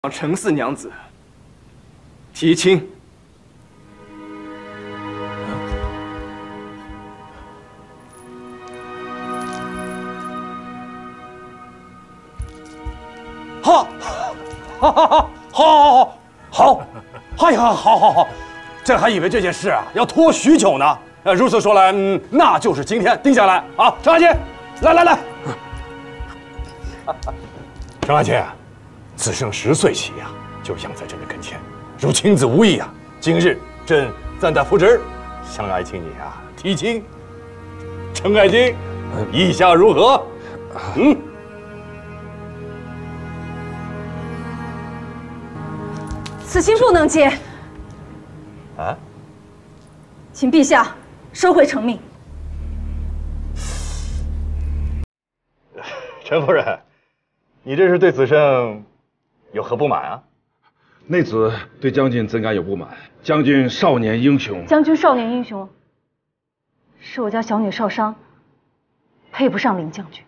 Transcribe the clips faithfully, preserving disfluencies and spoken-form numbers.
陈四娘子提亲。好，好，好，好，好，好，好，哎呀，好，好，好，这还以为这件事啊要拖许久呢。呃，如此说来，嗯，那就是今天定下来啊。程爱卿，来来来，程爱卿。 自生十岁起呀、啊，就养在朕的跟前，如亲子无异呀、啊。今日朕暂代父职，向爱卿你啊提亲。程爱卿，意下如何？嗯， 此亲不能接。 啊？ 请陛下收回成命。 陈夫人，你这是对子胜？ 有何不满啊？ 内子对将军怎敢有不满？将军少年英雄。 将军少年英雄，是我家小女少商，配不上林将军。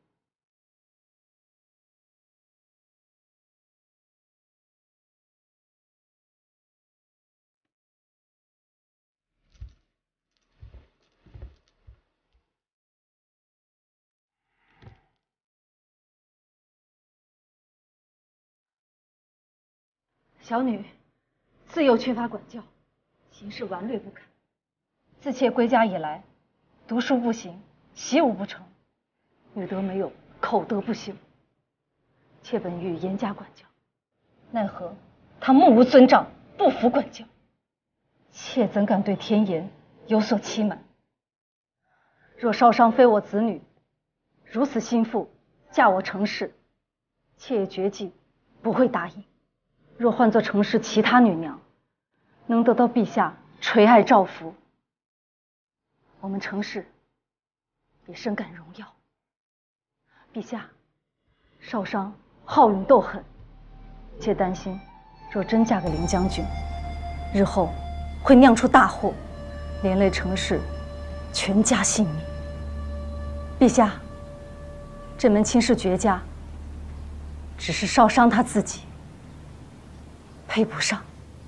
小女自幼缺乏管教，行事顽劣不堪。自妾归家以来，读书不行，习武不成，女德没有，口德不修。妾本欲严加管教，奈何他目无尊长，不服管教。妾怎敢对天颜有所欺瞒？若少商非我子女，如此心腹嫁我程氏，妾也绝计不会答应。 若换作程氏其他女娘，能得到陛下垂爱照拂，我们程氏也深感荣耀。陛下，少商好勇斗狠，妾担心，若真嫁给林将军，日后会酿出大祸，连累程氏全家性命。陛下，这门亲事绝佳，只是少商他自己。 配不上。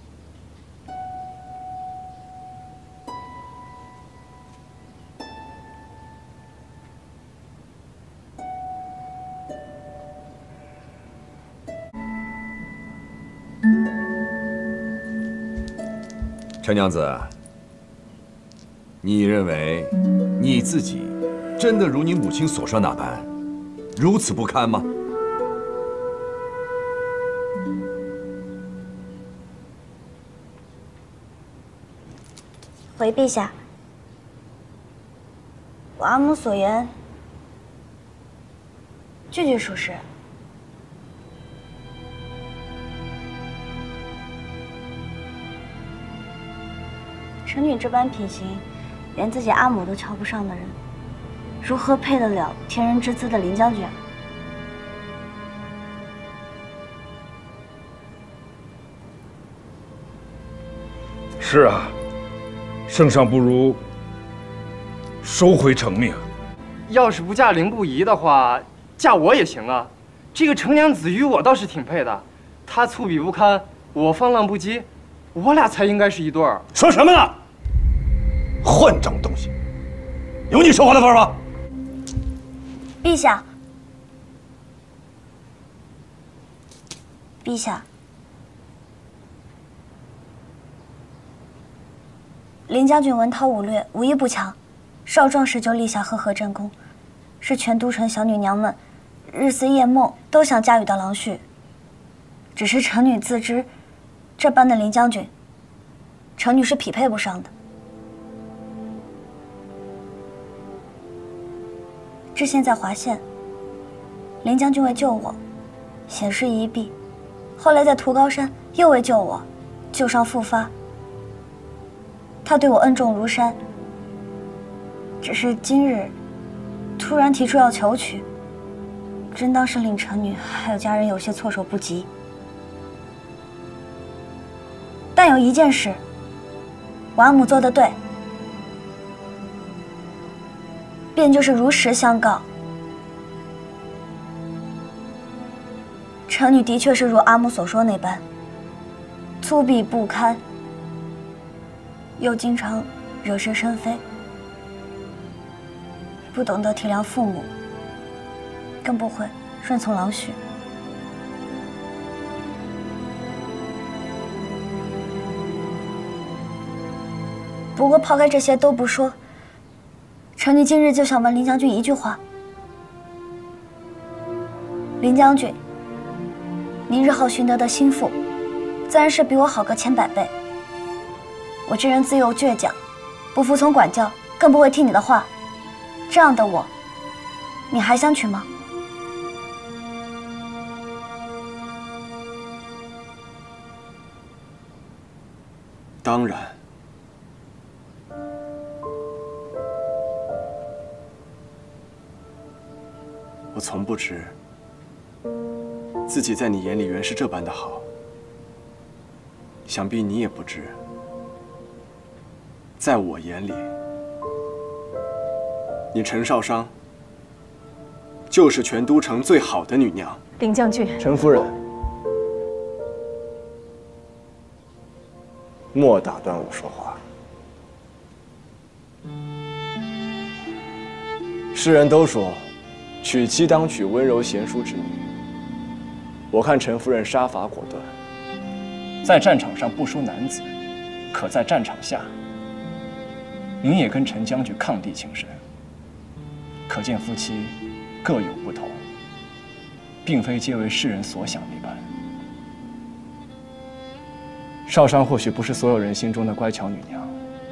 陈娘子，你认为你自己真的如你母亲所说那般，如此不堪吗？ 回陛下，我阿母所言，句句属实。程女这般品行，连自己阿母都瞧不上的人，如何配得了天人之姿的林将军啊？ 是啊。 圣上不如收回成命。 要是不嫁凌不疑的话，嫁我也行啊。这个程娘子与我倒是挺配的，她粗鄙不堪，我放浪不羁，我俩才应该是一对儿。说什么呢？混账东西！有你说话的份儿吗？ 陛下，陛下。 林将军文韬武略，武艺不强，少壮时就立下赫赫战功，是全都城小女娘们日思夜梦都想驾驭的郎婿。只是程女自知，这般的林将军，程女是匹配不上的。知县在华县，林将军为救我，险事一避；后来在涂高山又为救我，旧伤复发。 他对我恩重如山，只是今日突然提出要求娶，真当是令程女还有家人有些措手不及。但有一件事，我阿母做得对，便就是如实相告， 臣女的确是如阿母所说那般，粗鄙不堪，又经常惹是生非，不懂得体谅父母，更不会顺从郎许。不过抛开这些都不说，臣女今日就想问林将军一句话。林将军，你日后寻得的心腹，自然是比我好个千百倍。我这人自幼倔强，不服从管教，更不会听你的话。这样的我，你还想娶吗？ 当然。我从不知自己在你眼里原是这般的好，想必你也不知，在我眼里，你陈少商就是全都城最好的女娘。 林将军， 陈夫人，莫打断我说话。世人都说，娶妻当娶温柔贤淑之女。我看陈夫人杀伐果断， 在战场上不输男子，可在战场下，您也跟陈将军抗地情深。可见夫妻各有不同，并非皆为世人所想那般。少商或许不是所有人心中的乖巧女娘，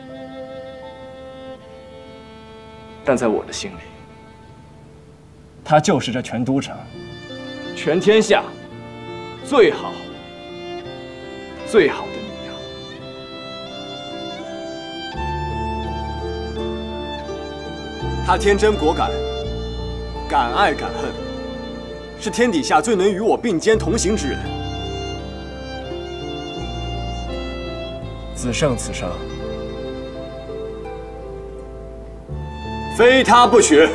但在我的心里，她就是这全都城、全天下最好、最好的女娘。 她天真果敢，敢爱敢恨，是天底下最能与我并肩同行之人。子胜此生，非她不娶。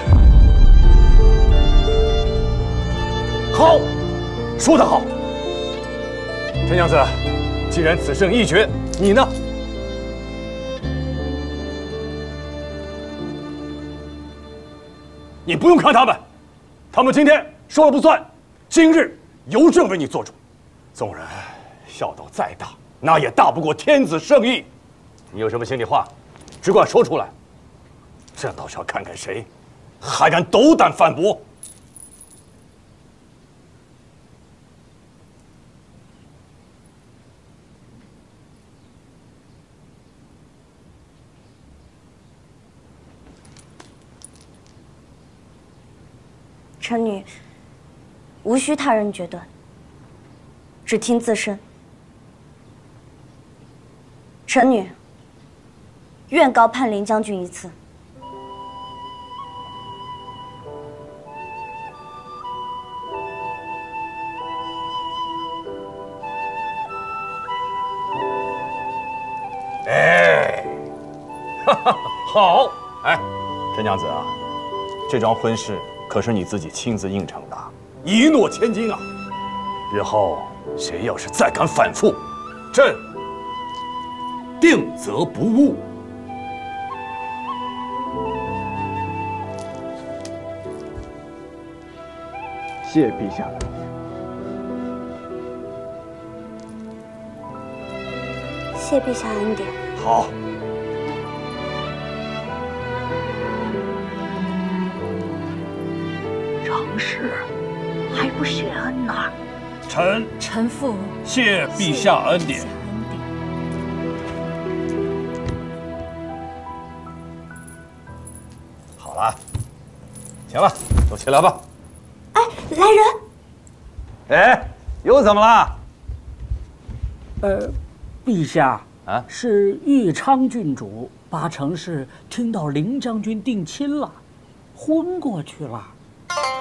好，说得好。陈娘子，既然此胜一决，你呢？你不用看他们，他们今天说了不算，今日由朕为你做主。纵然孝道再大，那也大不过天子圣意。你有什么心里话，只管说出来。朕倒是要看看谁还敢斗胆反驳。 臣女无需他人决断，只听自身。臣女愿高攀林将军一次。 哎，哈哈，好！哎，陈娘子啊，这桩婚事可是你自己亲自应承的，一诺千金啊！日后谁要是再敢反复，朕定责不误。 谢陛下。 谢陛下恩典。 好。 成事还不谢恩呢。 臣臣父谢陛下恩典。好了，行了，都起来吧。 哎，来人！ 哎，又怎么了？ 呃，陛下啊， 是义昌郡主八成是听到林将军定亲了，昏过去了。